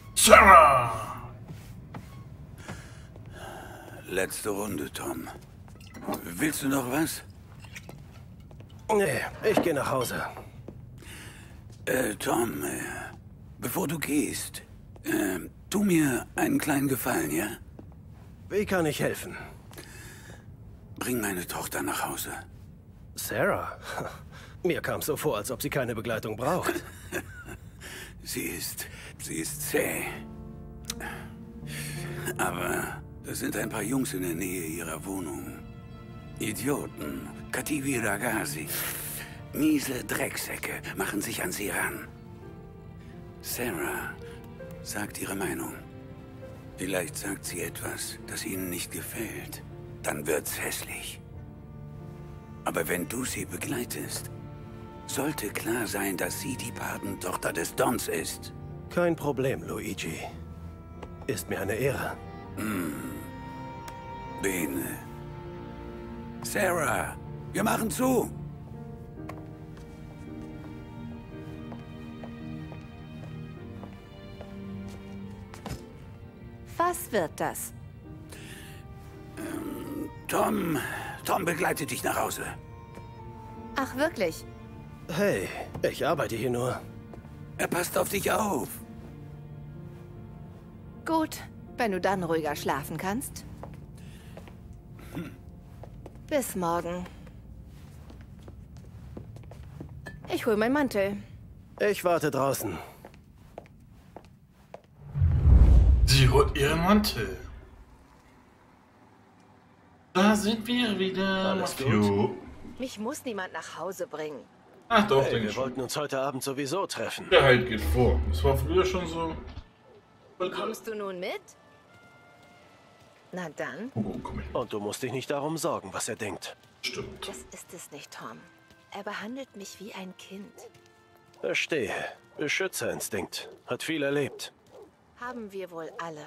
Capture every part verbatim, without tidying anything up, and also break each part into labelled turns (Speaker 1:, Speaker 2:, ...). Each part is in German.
Speaker 1: Sarah!
Speaker 2: Letzte Runde, Tom. Willst du noch was?
Speaker 3: Nee, ich gehe nach Hause.
Speaker 2: Äh, Tom, äh, bevor du gehst, äh, tu mir einen kleinen Gefallen, ja?
Speaker 3: Wie kann ich helfen?
Speaker 2: Bring meine Tochter nach Hause.
Speaker 3: Sarah? Mir kam so vor, als ob sie keine Begleitung braucht.
Speaker 2: Sie ist... sie ist zäh. Aber es sind ein paar Jungs in der Nähe ihrer Wohnung. Idioten. Kativi Ragasi. Miese Drecksäcke machen sich an sie ran. Sarah sagt ihre Meinung. Vielleicht sagt sie etwas, das ihnen nicht gefällt. Dann wird's hässlich. Aber wenn du sie begleitest, sollte klar sein, dass sie die Patentochter des Dons ist.
Speaker 3: Kein Problem, Luigi. Ist mir eine Ehre.
Speaker 2: Hm. Bene. Sarah, wir machen zu.
Speaker 4: Was wird das?
Speaker 2: Ähm, Tom, Tom begleitet dich nach Hause.
Speaker 4: Ach, wirklich?
Speaker 3: Hey, ich arbeite hier nur.
Speaker 2: Er passt auf dich auf.
Speaker 4: Gut, wenn du dann ruhiger schlafen kannst.
Speaker 2: Hm.
Speaker 4: Bis morgen. Ich hol meinen Mantel.
Speaker 3: Ich warte draußen.
Speaker 1: Sie holt ihren Mantel. Da sind wir wieder.
Speaker 3: Alles
Speaker 1: gut?
Speaker 4: Mich muss niemand nach Hause bringen.
Speaker 1: Ach doch,
Speaker 3: Hey,
Speaker 1: denke
Speaker 3: wir
Speaker 1: ich schon.
Speaker 3: wollten uns heute Abend sowieso treffen.
Speaker 1: Der Halt geht vor. Das war früher schon so.
Speaker 4: Kommst du nun mit? Na dann.
Speaker 1: Oh, komm her.
Speaker 3: Und du musst dich nicht darum sorgen, was er denkt.
Speaker 1: Stimmt.
Speaker 4: Das ist es nicht, Tom. Er behandelt mich wie ein Kind.
Speaker 3: Verstehe. Beschützerinstinkt. Hat viel erlebt.
Speaker 4: Haben wir wohl alle.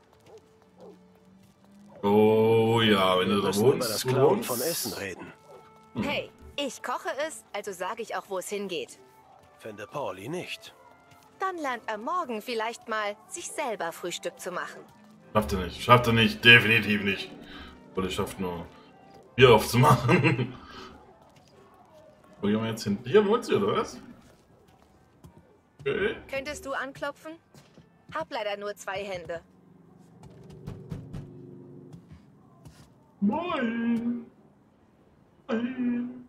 Speaker 1: Oh ja, wenn
Speaker 3: Wir
Speaker 1: du da
Speaker 3: müssen über
Speaker 1: wohnst.
Speaker 3: das
Speaker 1: du
Speaker 3: Klauen
Speaker 1: wohnst.
Speaker 3: von Essen reden.
Speaker 4: Hey, ich koche es, also sage ich auch, wo es hingeht.
Speaker 3: Fände Pauli nicht.
Speaker 4: Dann lernt er morgen vielleicht mal, sich selber Frühstück zu machen.
Speaker 1: Schafft er nicht. Schafft er nicht. Definitiv nicht. Oder schafft nur Bier aufzumachen. Wo gehen wir jetzt hin? Hier wohnt sie, oder was? Okay.
Speaker 4: Könntest du anklopfen? Hab leider nur zwei Hände.
Speaker 1: Moin. Moin.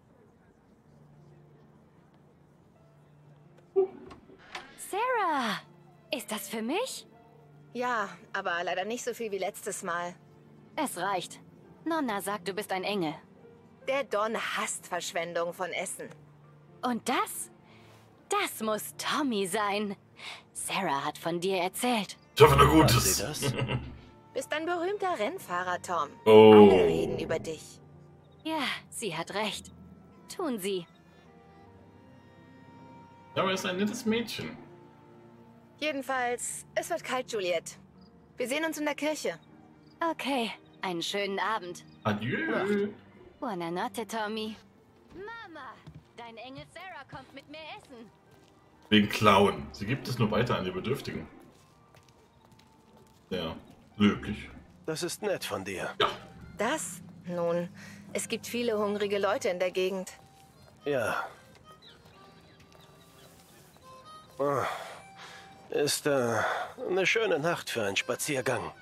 Speaker 5: Sarah, ist das für mich?
Speaker 4: Ja, aber leider nicht so viel wie letztes Mal.
Speaker 5: Es reicht. Nonna sagt, du bist ein Engel.
Speaker 4: Der Don hasst Verschwendung von Essen.
Speaker 5: Und das? Das muss Tommy sein. Sarah hat von dir erzählt.
Speaker 1: Ich hoffe nur
Speaker 3: Weiß
Speaker 1: Gutes.
Speaker 3: sie das?
Speaker 4: Bist ein berühmter Rennfahrer, Tom.
Speaker 1: Oh.
Speaker 4: Alle reden über dich.
Speaker 5: Ja, sie hat recht. Tun sie.
Speaker 1: Ja, aber er ist ein nettes Mädchen.
Speaker 4: Jedenfalls, es wird kalt, Juliet. Wir sehen uns in der Kirche.
Speaker 5: Okay, einen schönen Abend.
Speaker 1: Adieu.
Speaker 5: Buonanotte, Tommy. Mama, dein Engel Sarah kommt mit mehr Essen.
Speaker 1: Wegen Klauen. Sie gibt es nur weiter an die Bedürftigen. Ja, löblich.
Speaker 3: Das ist nett von dir.
Speaker 1: Ja.
Speaker 4: Das? Nun, es gibt viele hungrige Leute in der Gegend.
Speaker 3: Ja. Ah, Ist äh, eine schöne Nacht für einen Spaziergang.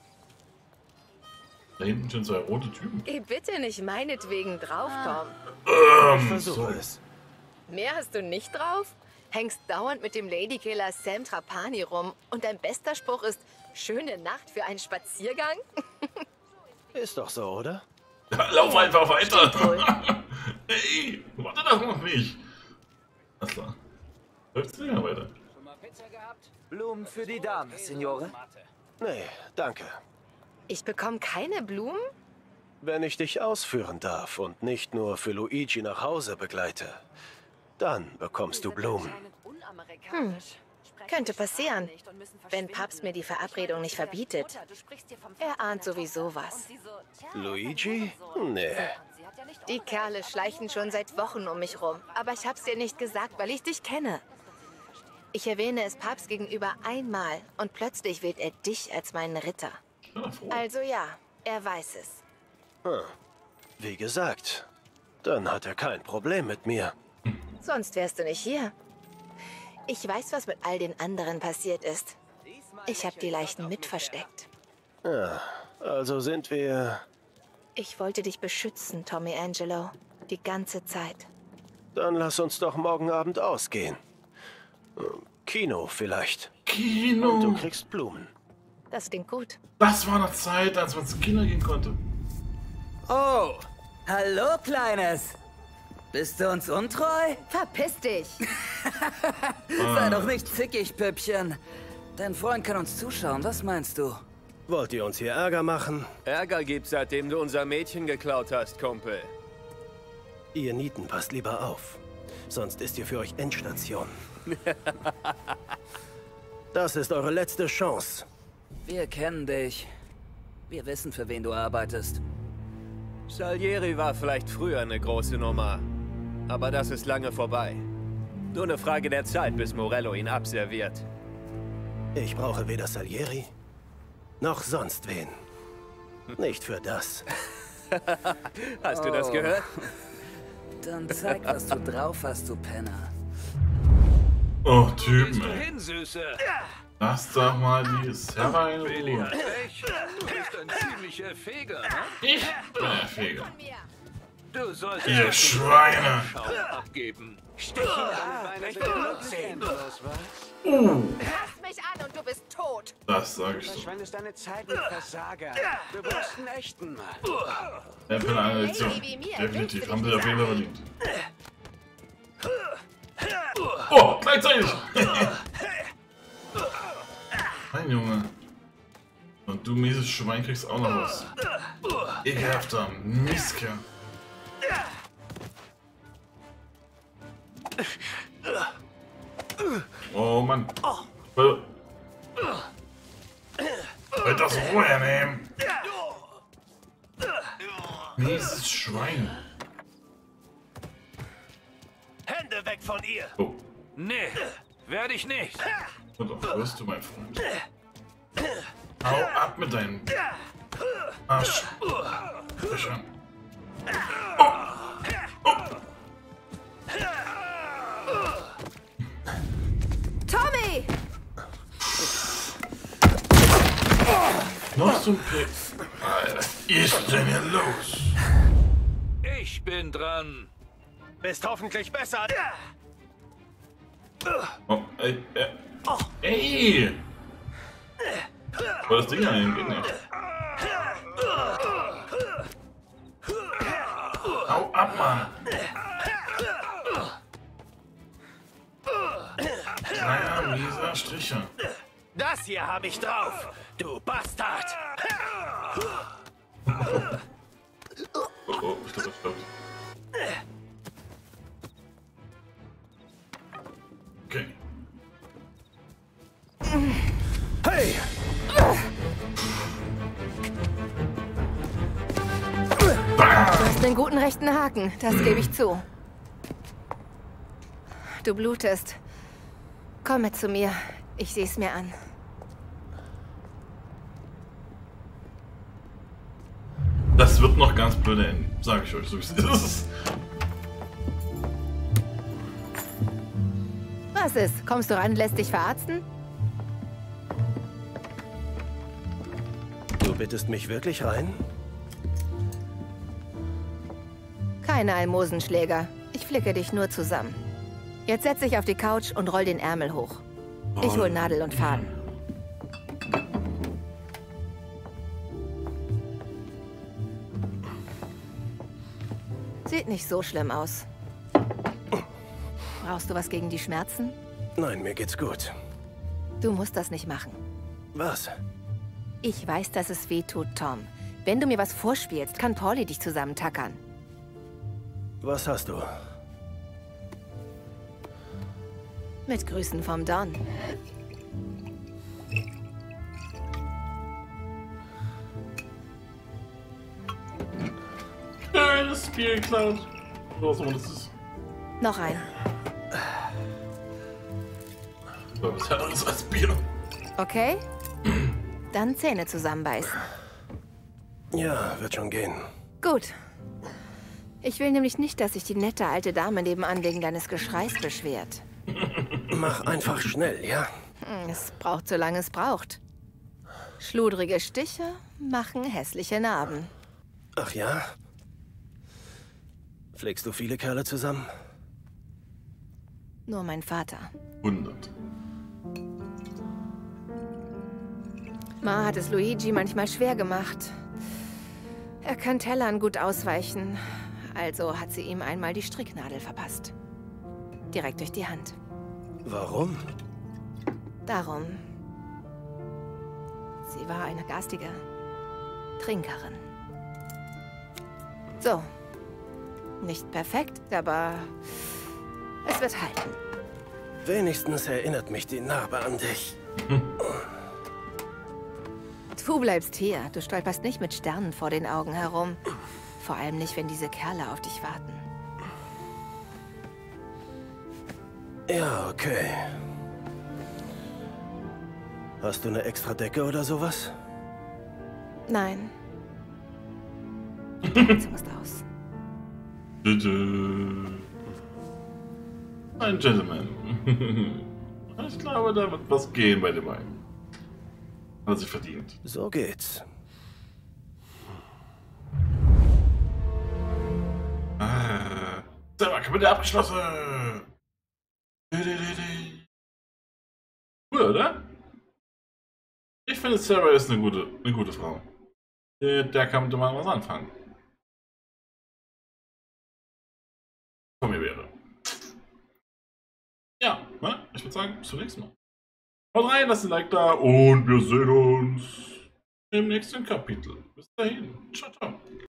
Speaker 1: Da hinten sind zwei rote Typen.
Speaker 4: Geh bitte nicht meinetwegen drauf, Tom.
Speaker 3: Ich versuche
Speaker 1: sorry.
Speaker 3: es.
Speaker 4: Mehr hast du nicht drauf? Hängst dauernd mit dem Ladykiller Sam Trapani rum und dein bester Spruch ist, schöne Nacht für einen Spaziergang?
Speaker 3: Ist doch so, oder?
Speaker 1: Ja, lauf einfach weiter.
Speaker 4: Stimmt wohl.
Speaker 1: Hey, warte doch noch nicht. Alles klar. Läuft's länger weiter.
Speaker 6: Blumen für die Dame, Signore.
Speaker 3: Nee, danke.
Speaker 4: Ich bekomme keine Blumen?
Speaker 3: Wenn ich dich ausführen darf und nicht nur für Luigi nach Hause begleite, dann bekommst du Blumen.
Speaker 4: Hm. Könnte passieren, wenn Papst mir die Verabredung nicht verbietet. Er ahnt sowieso was.
Speaker 3: Luigi? Nee.
Speaker 4: Die Kerle schleichen schon seit Wochen um mich rum, aber ich hab's dir nicht gesagt, weil ich dich kenne. Ich erwähne es Papst gegenüber einmal und plötzlich wählt er dich als meinen Ritter.
Speaker 1: Ja, froh.
Speaker 4: Also ja, er weiß es.
Speaker 3: Hm. Wie gesagt, dann hat er kein Problem mit mir.
Speaker 4: Sonst wärst du nicht hier. Ich weiß, was mit all den anderen passiert ist. Ich habe die Leichen mit versteckt.
Speaker 3: Ja, also sind wir...
Speaker 4: Ich wollte dich beschützen, Tommy Angelo. Die ganze Zeit.
Speaker 3: Dann lass uns doch morgen Abend ausgehen. Kino vielleicht. Und du
Speaker 1: Kino.
Speaker 3: kriegst Blumen.
Speaker 4: Das klingt gut.
Speaker 1: Das war eine Zeit, als man ins Kino gehen konnte.
Speaker 6: Oh, hallo, Kleines. Bist du uns untreu?
Speaker 4: Verpiss dich!
Speaker 6: Sei doch nicht zickig, Püppchen. Dein Freund kann uns zuschauen, was meinst du?
Speaker 3: Wollt ihr uns hier Ärger machen?
Speaker 7: Ärger gibt's, seitdem du unser Mädchen geklaut hast, Kumpel.
Speaker 3: Ihr Nieten, passt lieber auf. Sonst ist hier für euch Endstation. Das ist eure letzte Chance.
Speaker 6: Wir kennen dich. Wir wissen, für wen du arbeitest.
Speaker 7: Salieri war vielleicht früher eine große Nummer. Aber das ist lange vorbei. Nur eine Frage der Zeit, bis Morello ihn abserviert.
Speaker 3: Ich brauche weder Salieri, noch sonst wen. Nicht für das.
Speaker 7: Hast du das gehört?
Speaker 6: Dann zeig, was du drauf hast, du Penner.
Speaker 1: Oh, Typen, ey.
Speaker 8: Hin, Süße.
Speaker 1: Lass doch mal die Sarah in Ruhe.
Speaker 8: Pech. Du bist ein ziemlicher Feger, ne?
Speaker 1: Ich bin der Feger.
Speaker 8: Du solltest
Speaker 1: Ihr
Speaker 8: den
Speaker 1: Schweine.
Speaker 8: Schaum abgeben. Stich ihn an, wenn du Blut sehen wirst, was?
Speaker 4: Fass mich an und du bist tot!
Speaker 1: Das sag ich so.
Speaker 9: Verschwendest deine Zeit mit Versager. Du brauchst einen echten Mann.
Speaker 1: Er will eine Lektion.
Speaker 4: Lady wie mir,
Speaker 1: Definitiv.
Speaker 4: willst du
Speaker 1: Haben
Speaker 4: dich
Speaker 1: sie auf jeden Fall
Speaker 4: nicht
Speaker 1: verdient. Oh, gleichzeitig. Mein Junge. Und du mieses Schwein kriegst auch noch was. Ekelhafter Mistkerl. Oh Mann. Will will das Ruhe nehmen? Mieses Schwein.
Speaker 3: Hände weg von ihr!
Speaker 1: Oh.
Speaker 8: Nee, werde ich nicht.
Speaker 1: Und auch wirst du, mein Freund. Hau ab mit deinem Arsch. Fischern.
Speaker 4: Tommy!
Speaker 1: Noch so ein Pilz. Alter, was ist denn hier los?
Speaker 8: Ich bin dran.
Speaker 3: Bist hoffentlich besser.
Speaker 1: Oh, ey, ey. Ey! Voll das Ding an den Gegner. Hau ab, Mann! Kleiner, mieser Stricher.
Speaker 3: Das hier habe ich drauf, du Bastard!
Speaker 1: Oh, oh, ich glaube, das klappt. Okay.
Speaker 3: Hey!
Speaker 4: Du hast einen guten rechten Haken, das gebe ich zu. Du blutest. Komm mit zu mir. Ich sehe es mir an.
Speaker 1: Das wird noch ganz blöd enden, sage ich euch, so wie es ist.
Speaker 4: Was ist? Kommst du ran, lässt dich verarzten?
Speaker 3: Du bittest mich wirklich rein?
Speaker 4: Keine Almosenschläger. Ich flicke dich nur zusammen. Jetzt setz dich auf die Couch und roll den Ärmel hoch. Ich hol Nadel und Faden. Sieht nicht so schlimm aus. Brauchst du was gegen die Schmerzen?
Speaker 3: Nein, mir geht's gut.
Speaker 4: Du musst das nicht machen.
Speaker 3: Was?
Speaker 4: Ich weiß, dass es weh tut, Tom. Wenn du mir was vorspielst, kann Pauli dich zusammentackern.
Speaker 3: Was hast du?
Speaker 4: Mit Grüßen vom Don.
Speaker 1: Äh, das Spiel geklaut. Was auch immer das ist.
Speaker 4: Noch ein.
Speaker 1: So, das hat alles als Bier.
Speaker 4: Okay? Dann Zähne zusammenbeißen.
Speaker 3: Ja, wird schon gehen.
Speaker 4: Gut. Ich will nämlich nicht, dass sich die nette alte Dame nebenan wegen deines Geschreis beschwert.
Speaker 3: Mach einfach schnell, ja?
Speaker 4: Es braucht, solange es braucht. Schludrige Stiche machen hässliche Narben.
Speaker 3: Ach ja? Pflegst du viele Kerle zusammen?
Speaker 4: Nur mein Vater.
Speaker 1: hundert.
Speaker 4: Ma hat es Luigi manchmal schwer gemacht. Er kann Tellern gut ausweichen. Also hat sie ihm einmal die Stricknadel verpasst. Direkt durch die Hand.
Speaker 3: Warum?
Speaker 4: Darum. Sie war eine garstige Trinkerin. So. Nicht perfekt, aber es wird halten.
Speaker 3: Wenigstens erinnert mich die Narbe an dich.
Speaker 4: Du bleibst hier. Du stolperst nicht mit Sternen vor den Augen herum. Vor allem nicht, wenn diese Kerle auf dich warten.
Speaker 3: Ja, okay. Hast du eine extra Decke oder sowas?
Speaker 4: Nein. Jetzt musst aus.
Speaker 1: Ein Gentleman. Ich glaube, da wird was gehen bei dem einen. Hat er sich verdient.
Speaker 3: So geht's.
Speaker 1: Ah, Sarah, Kapitel abgeschlossen. Cool, oder? Ich finde, Sarah ist eine gute, eine gute Frau. Der, der kann mit dem Mann was anfangen. Von mir wäre. Ja, ne? Ich würde sagen, bis zum nächsten Mal. Haut rein, lasst ein Like da und wir sehen uns im nächsten Kapitel. Bis dahin. Ciao, ciao.